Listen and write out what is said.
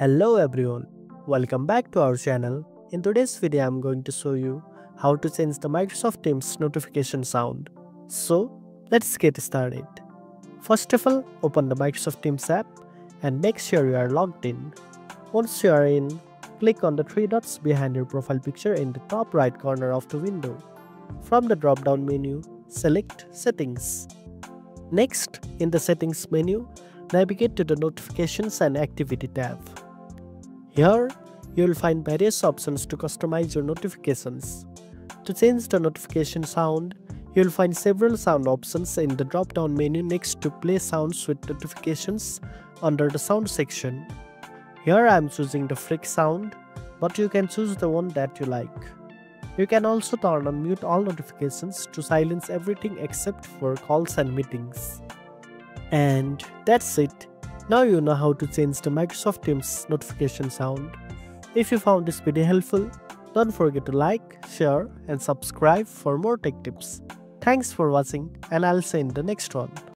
Hello everyone, welcome back to our channel. In today's video I'm going to show you how to change the Microsoft Teams notification sound. So let's get started. First of all, open the Microsoft Teams app and make sure you are logged in. Once you are in, click on the three dots behind your profile picture in the top right corner of the window. From the drop down menu, select Settings. Next, in the Settings menu, navigate to the Notifications and Activity tab. Here, you will find various options to customize your notifications. To change the notification sound, you will find several sound options in the drop-down menu next to Play Sounds with Notifications under the Sound section. Here I am choosing the Freak sound, but you can choose the one that you like. You can also turn on mute all notifications to silence everything except for calls and meetings. And that's it. Now you know how to change the Microsoft Teams notification sound. If you found this video helpful, don't forget to like, share and subscribe for more tech tips. Thanks for watching and I'll see you in the next one.